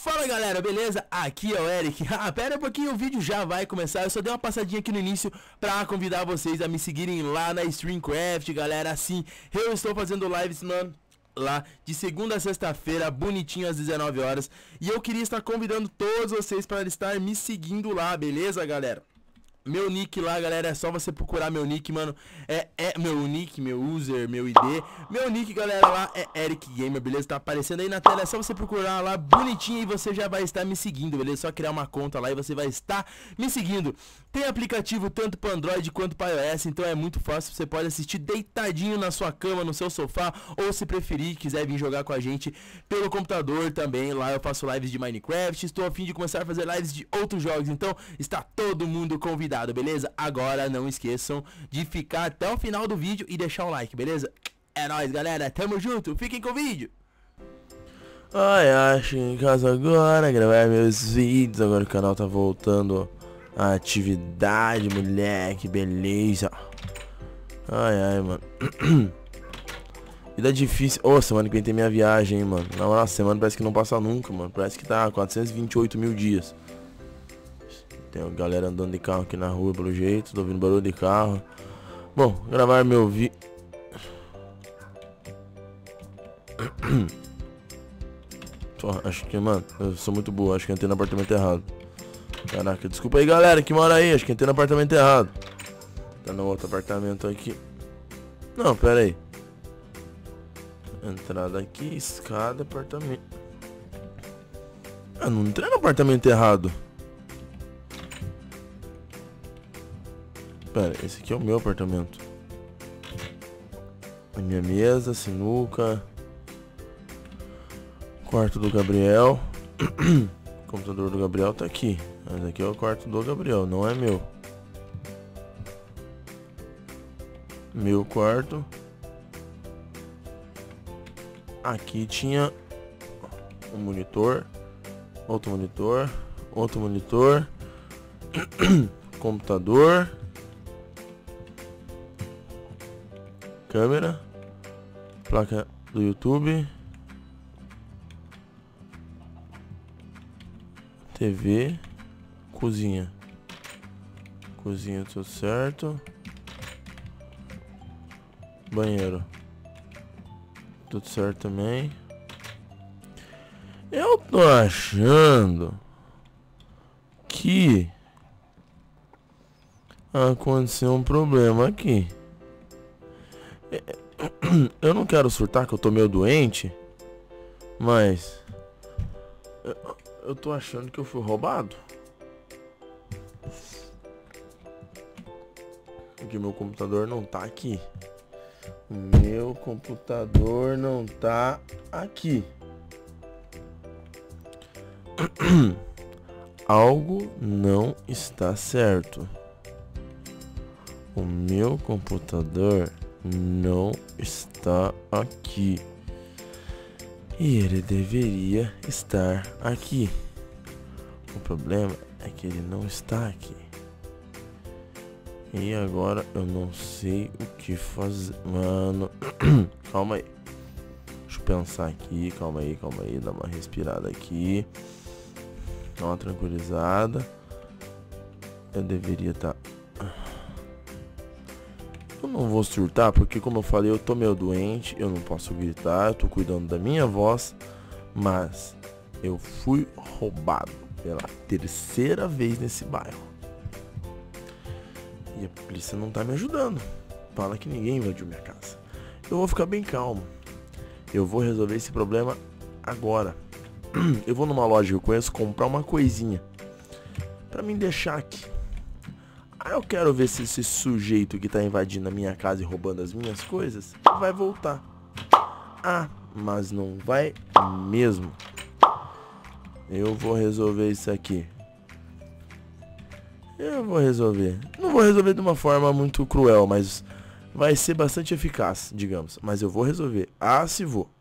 Fala galera, beleza? Aqui é o Eric. Pera um pouquinho, o vídeo já vai começar. Eu só dei uma passadinha aqui no início pra convidar vocês a me seguirem lá na Streamcraft, galera. Assim, eu estou fazendo lives, mano, lá de segunda a sexta-feira, bonitinho às 19 horas. E eu queria estar convidando todos vocês para estar me seguindo lá, beleza, galera? Meu nick lá, galera, é só você procurar meu nick, mano. É meu nick, meu user, meu ID. Meu nick, galera, lá é Eric Gamer, beleza? Tá aparecendo aí na tela, é só você procurar lá bonitinho e você já vai estar me seguindo, beleza? Só criar uma conta lá e você vai estar me seguindo. Tem aplicativo tanto para Android quanto para iOS, então é muito fácil. Você pode assistir deitadinho na sua cama, no seu sofá, ou se preferir, quiser vir jogar com a gente pelo computador também. Lá eu faço lives de Minecraft, estou a fim de começar a fazer lives de outros jogos, então está todo mundo convidado. Beleza? Agora não esqueçam de ficar até o final do vídeo e deixar o like, beleza? É nóis, galera, tamo junto, fiquem com o vídeo. Acho em casa agora, gravar meus vídeos. Agora o canal tá voltando à atividade, moleque, beleza. Mano. Vida difícil. Ô, semana que vem tem minha viagem, hein, mano. Na hora, semana parece que não passa nunca, mano. Parece que tá 428 mil dias. Tem uma galera andando de carro aqui na rua, pelo jeito. Tô ouvindo barulho de carro. Bom, gravar meu vídeo. Acho que, mano, eu sou muito burro. Acho que entrei no apartamento errado. Caraca, desculpa aí, galera que mora aí. Acho que entrei no apartamento errado. Tá no outro apartamento aqui. Não, pera aí. Entrada aqui, escada, apartamento. Eu não entrei no apartamento errado. Pera, esse aqui é o meu apartamento. A minha mesa, sinuca. Quarto do Gabriel. O computador do Gabriel tá aqui. Mas aqui é o quarto do Gabriel, não é meu. Meu quarto. Aqui tinha um monitor. Outro monitor. Outro monitor. Computador. Câmera, placa do YouTube, TV, cozinha, tudo certo, banheiro, tudo certo também. Eu tô achando que aconteceu um problema aqui. Eu não quero surtar que eu tô meio doente, mas eu tô achando que eu fui roubado. Porque meu computador não tá aqui. Meu computador não tá aqui. Algo não está certo. O meu computador não está aqui. E ele deveria estar aqui. O problema é que ele não está aqui. E agora eu não sei o que fazer. Mano, calma aí. Deixa eu pensar aqui. Calma aí. Dá uma respirada aqui. Dá uma tranquilizada. Eu deveria estar... Eu não vou surtar porque, como eu falei, eu tô meio doente, eu não posso gritar, eu tô cuidando da minha voz, mas eu fui roubado pela terceira vez nesse bairro. E a polícia não tá me ajudando. Fala que ninguém invadiu minha casa. Eu vou ficar bem calmo. Eu vou resolver esse problema agora. Eu vou numa loja que eu conheço comprar uma coisinha pra me deixar aqui. Eu quero ver se esse sujeito que tá invadindo a minha casa e roubando as minhas coisas vai voltar. Mas não vai mesmo. Eu vou resolver isso aqui. Eu vou resolver. Não vou resolver de uma forma muito cruel, mas vai ser bastante eficaz, digamos. Mas eu vou resolver. Se vou.